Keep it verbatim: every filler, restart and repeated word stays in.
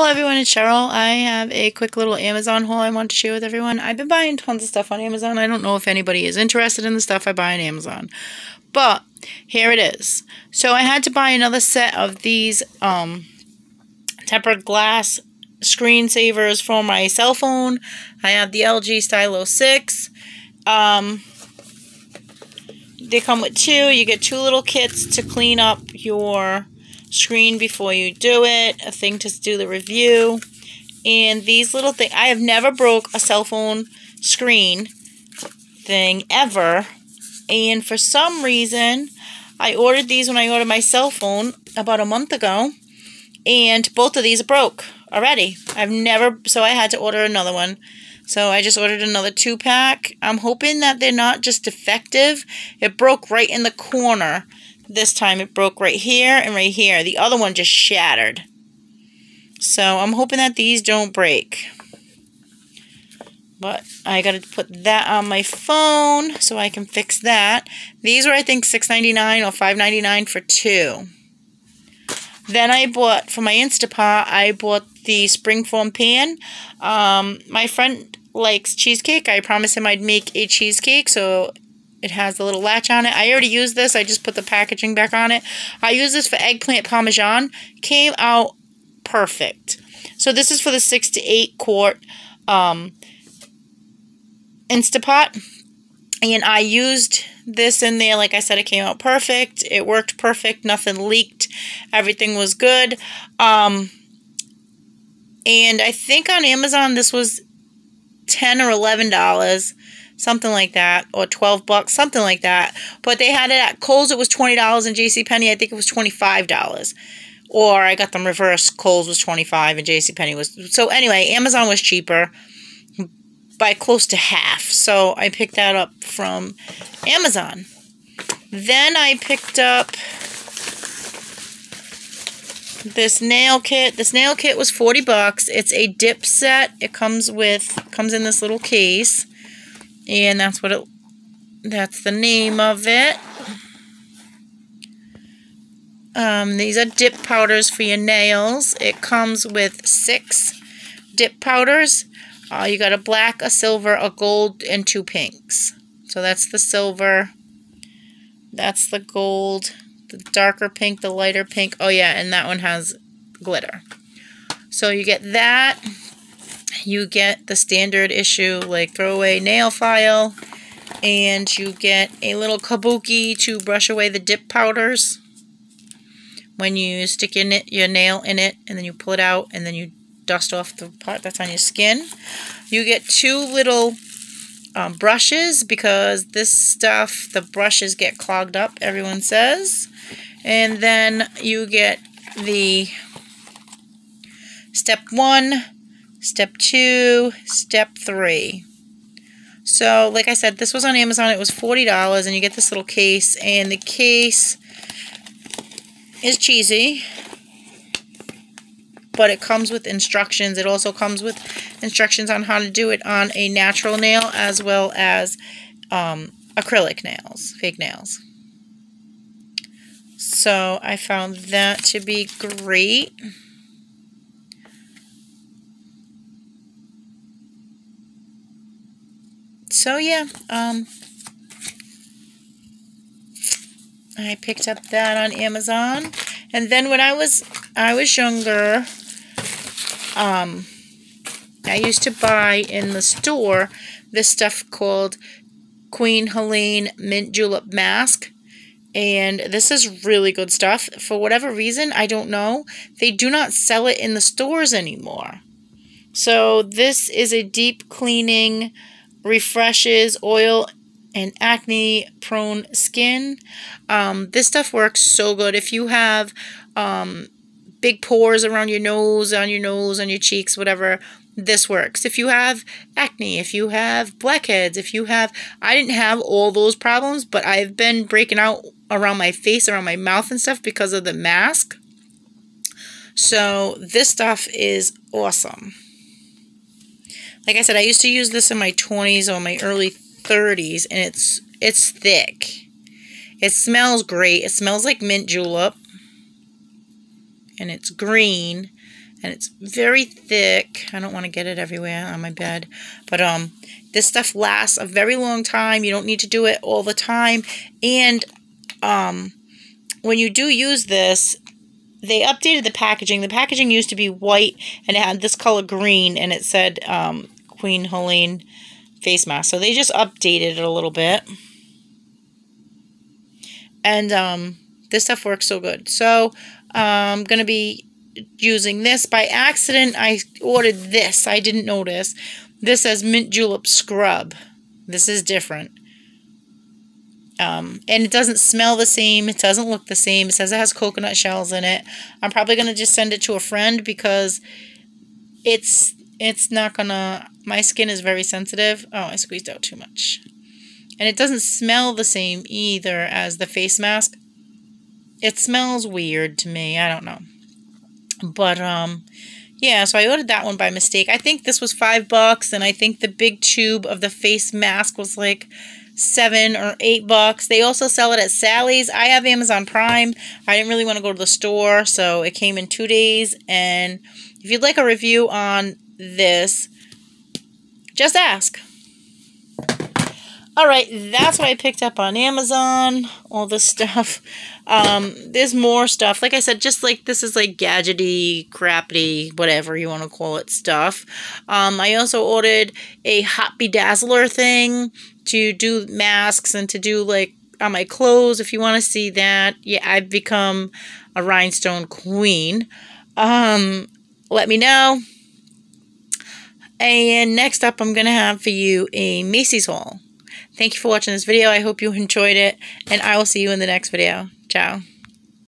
Hello everyone, it's Cheryl. I have a quick little Amazon haul I want to share with everyone. I've been buying tons of stuff on Amazon. I don't know if anybody is interested in the stuff I buy on Amazon. But here it is. So I had to buy another set of these um, tempered glass screensavers for my cell phone. I have the L G Stylo six. Um, they come with two. You get two little kits to clean up your screen before you do it, a thing to do the review, and these little things. I have never broke a cell phone screen thing ever, and for some reason I ordered these when I ordered my cell phone about a month ago, and both of these broke already. I've never, so I had to order another one. So I just ordered another two pack. I'm hoping that they're not just defective. It broke right in the corner. This time it broke right here and right here. The other one just shattered. So I'm hoping that these don't break. But I got to put that on my phone so I can fix that. These were, I think, six ninety-nine or five ninety-nine for two. Then I bought, for my Instapot, I bought the springform pan. Um, my friend likes cheesecake. I promised him I'd make a cheesecake, so it has the little latch on it. I already used this. I just put the packaging back on it. I used this for eggplant parmesan. Came out perfect. So this is for the six to eight quart um, Instapot. And I used this in there. Like I said, it came out perfect. It worked perfect. Nothing leaked. Everything was good. Um, and I think on Amazon this was ten or eleven dollars. Something like that, or twelve bucks, something like that. But they had it at Kohl's, it was twenty dollars, and JCPenney, I think it was twenty-five dollars. Or I got them reversed, Kohl's was twenty-five dollars, and JCPenney was... So anyway, Amazon was cheaper by close to half. So I picked that up from Amazon. Then I picked up this nail kit. This nail kit was forty bucks. It's a dip set. It comes with, comes in this little case. And that's what it, that's the name of it. Um, these are dip powders for your nails. It comes with six dip powders. Uh, you got a black, a silver, a gold, and two pinks. So that's the silver. That's the gold. The darker pink, the lighter pink. Oh yeah, and that one has glitter. So you get that. You get the standard issue, like throwaway nail file, and you get a little kabuki to brush away the dip powders when you stick your, your nail in it, and then you pull it out, and then you dust off the part that's on your skin. You get two little um, brushes, because this stuff, the brushes get clogged up, everyone says. And then you get the step one, step two, step three. So, like I said, this was on Amazon. It was forty dollars, and you get this little case, and the case is cheesy, but it comes with instructions. It also comes with instructions on how to do it on a natural nail, as well as um, acrylic nails, fake nails. So, I found that to be great. So yeah, um, I picked up that on Amazon. And then when I was I was younger, um, I used to buy in the store this stuff called Queen Helene Mint Julep Mask. And this is really good stuff. For whatever reason, I don't know, they do not sell it in the stores anymore. So this is a deep cleaning, refreshes oil and acne prone skin. Um, this stuff works so good. If you have um, big pores around your nose, on your nose, on your cheeks, whatever, this works. If you have acne, if you have blackheads, if you have, I didn't have all those problems, but I've been breaking out around my face, around my mouth and stuff because of the mask. So this stuff is awesome. Like I said, I used to use this in my twenties or my early thirties, and it's it's thick. It smells great. It smells like mint julep, and it's green, and it's very thick. I don't want to get it everywhere on my bed, but um, this stuff lasts a very long time. You don't need to do it all the time, and um, when you do use this, they updated the packaging. The packaging used to be white, and it had this color green, and it said um, Queen Helene face mask. So they just updated it a little bit. And um, this stuff works so good. So I'm going to be using this. By accident, I ordered this. I didn't notice. This says Mint Julep Scrub. This is different. Um, and it doesn't smell the same. It doesn't look the same. It says it has coconut shells in it. I'm probably going to just send it to a friend because it's it's not going to... My skin is very sensitive. Oh, I squeezed out too much. And it doesn't smell the same either as the face mask. It smells weird to me. I don't know. But, um, yeah, so I ordered that one by mistake. I think this was five bucks, and I think the big tube of the face mask was like seven or eight bucks. They also sell it at Sally's. I have Amazon Prime. I didn't really want to go to the store, so it came in two days. And if you'd like a review on this, just ask. Alright, that's what I picked up on Amazon. All this stuff. Um, there's more stuff. Like I said, just like this is like gadgety, crappy, whatever you want to call it stuff. Um, I also ordered a Hot Bedazzler thing to do masks and to do like on my clothes if you want to see that. Yeah, I've become a rhinestone queen. Um, let me know. And next up, I'm going to have for you a Macy's haul. Thank you for watching this video. I hope you enjoyed it, and I will see you in the next video. Ciao.